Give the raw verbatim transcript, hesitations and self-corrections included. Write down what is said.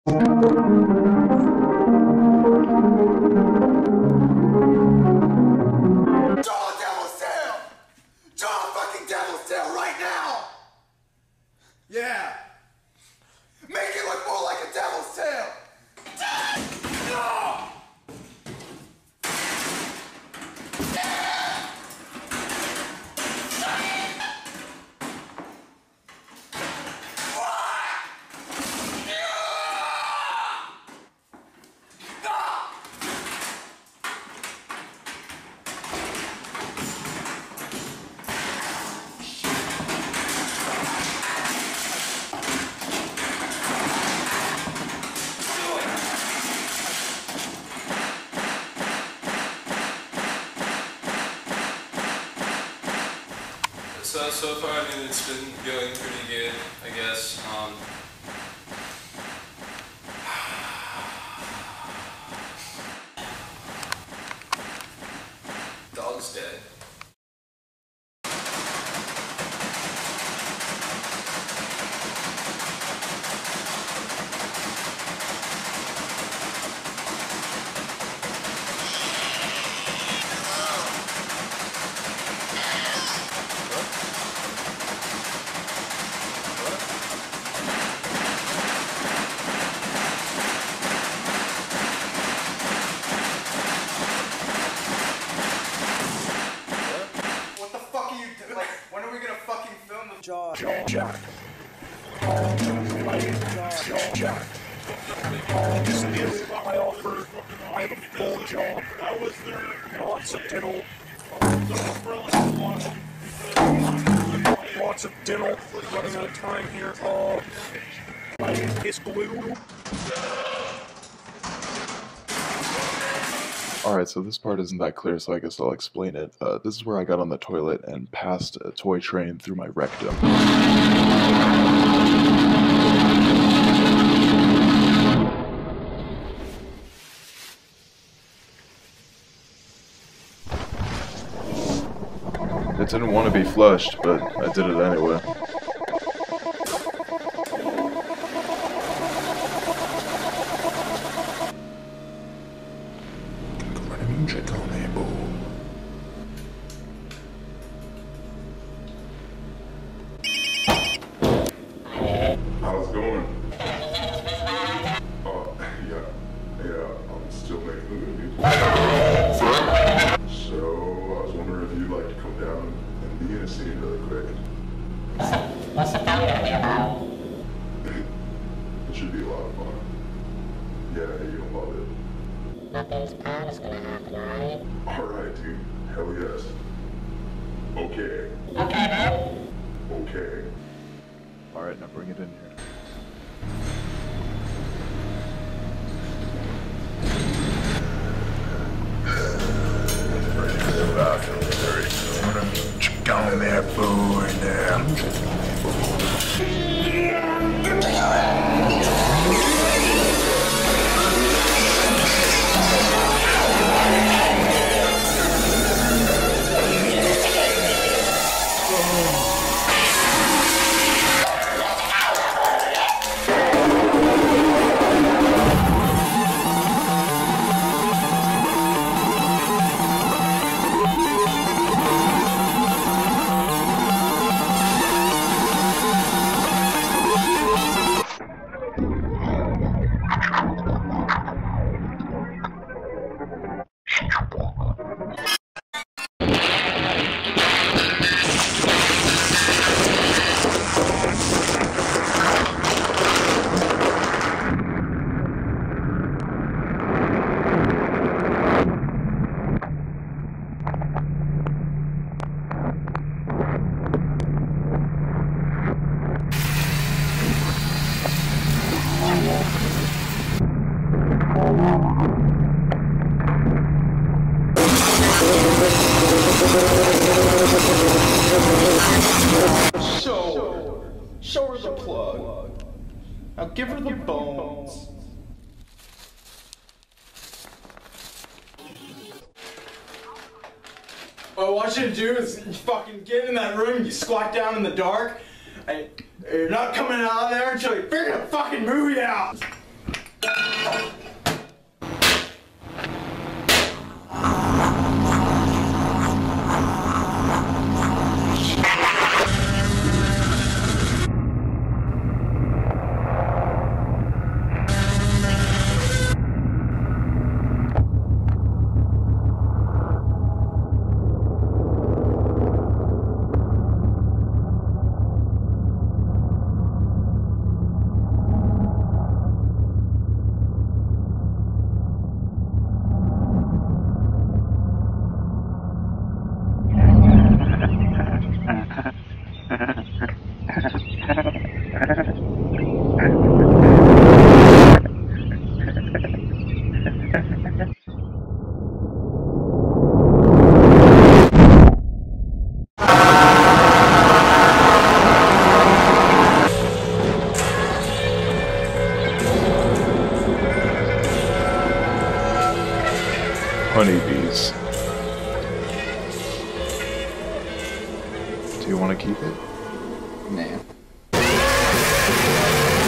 Draw a devil's tail! Draw a fucking devil's tail right now! Yeah! Make it look more like a devil's tail! No! So, so far, I mean, it's been going pretty good, I guess. Um, dog's dead. Jaw. Jaw. Jack. Jack. This is what I offer. I have a full job. I was there. Lots of diddle. Lots of diddle. Running out of time here. Oh. It's glue. Alright, so this part isn't that clear, so I guess I'll explain it. Uh, this is where I got on the toilet and passed a toy train through my rectum. It didn't want to be flushed, but I did it anyway. How's it going? Uh, yeah, yeah, I'm still making the movie. So, I was wondering if you'd like to come down and be in a scene really quick. What's the film gonna be about? It should be a lot of fun. Yeah, you'll love it. Nothing's bad is gonna happen, right? Alright, dude. Hell yes. Okay. Okay, man. Okay. Alright, now bring it in here. Down there, boo, in there. Show her. Show her the plug. Now give her the bones. What I want you to do is you fucking get in that room, you squat down in the dark, and you're not coming out of there until you figure the fucking movie out. Honeybees. Do you want to keep it? Nah.